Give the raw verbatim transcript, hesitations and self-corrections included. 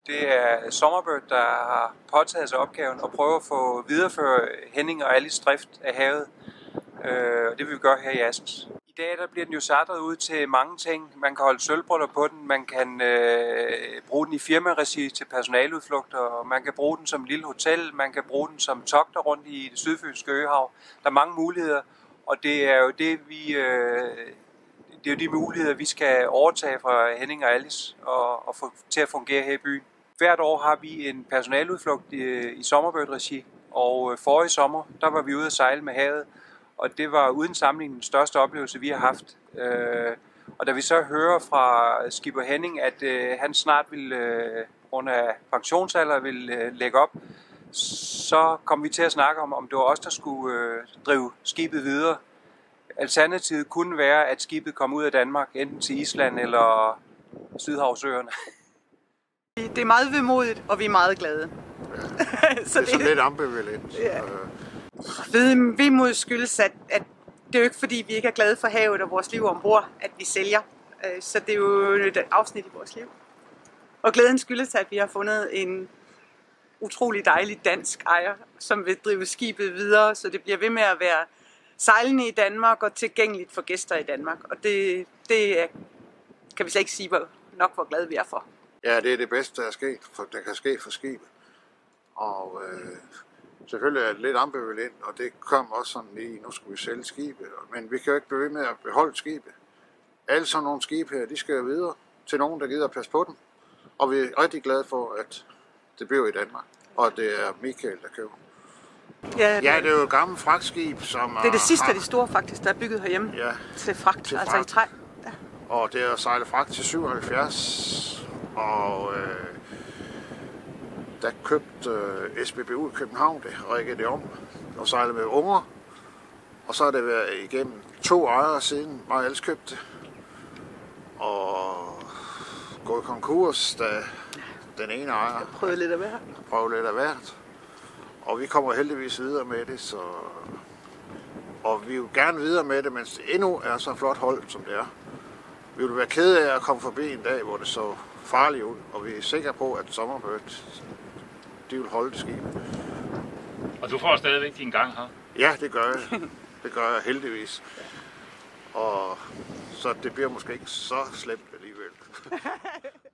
Det er Sommerbird, der har påtaget sig opgaven og prøver at få videreført Henning og Alice drift af havet. Øh, og det vil vi gøre her i Assens. I dag der bliver den jo sartret ud til mange ting. Man kan holde sølvbryllup på den, man kan øh, bruge den i firmaregi til personaleudflugter, og man kan bruge den som lille hotel, man kan bruge den som togter rundt i det sydfynske øhav. Der er mange muligheder, og det er jo det, vi... Øh, Det er jo de muligheder, vi skal overtage fra Henning og Alice og, og få til at fungere her i byen. Hvert år har vi en personaludflugt i, i Sommerbird-regi, og forrige sommer, der var vi ude at sejle med havet, og det var uden sammenligning den største oplevelse, vi har haft. Og da vi så hører fra skipper Henning, at han snart vil under pensionsalder vil lægge op, så kom vi til at snakke om, om det var os, der skulle drive skibet videre. Alternativet kunne være, at skibet kom ud af Danmark, enten til Island eller Sydhavsøerne. Det er meget vemodigt, og vi er meget glade. Ja, så det er sådan lidt ambivalent. Ja. Vemod skyldes, at, at det er jo ikke fordi, vi ikke er glade for havet og vores liv ombord, at vi sælger. Så det er jo et afsnit i vores liv. Og glæden skyldes, at vi har fundet en utrolig dejlig dansk ejer, som vil drive skibet videre, så det bliver ved med at være sejlende i Danmark og tilgængeligt for gæster i Danmark. Og det, det er, kan vi slet ikke sige hvor, nok, hvor glade vi er for. Ja, det er det bedste, der er sket, for, der kan ske for skibet. Og øh, selvfølgelig er det lidt ambivalent, og det kom også sådan lige, nu skal vi sælge skibet. Men vi kan jo ikke blive ved med at beholde skibet. Alle sådan nogle skibe her, de skal jo videre til nogen, der gider at passe på dem. Og vi er rigtig glade for, at det bliver i Danmark, og det er Michael, der køber. Ja, det, ja, det er jo et gammelt fragtskib, som det er det sidste af de store faktisk, der er bygget herhjemme ja, til fragt, til altså fragt. i træ. Ja. Og det er sejlet fragt til syvoghalvfjerds, og øh, der købte øh, S B B U i København det, og ikke det om, og sejlet med unger. Og så har det været igennem to ejere siden mig ellers købte det, og gået konkurs, da den ene ejer prøvede lidt af hvert. Prøvede lidt af hvert. Og vi kommer heldigvis videre med det, så... og vi vil gerne videre med det, mens det endnu er så flot hold, som det er. Vi vil være kede af at komme forbi en dag, hvor det så farligt ud, og vi er sikre på, at Sommerbird, de vil holde det skib. Og du får stadigvæk din gang her? Ja, det gør jeg. Det gør jeg heldigvis. Og så det bliver måske ikke så slemt alligevel.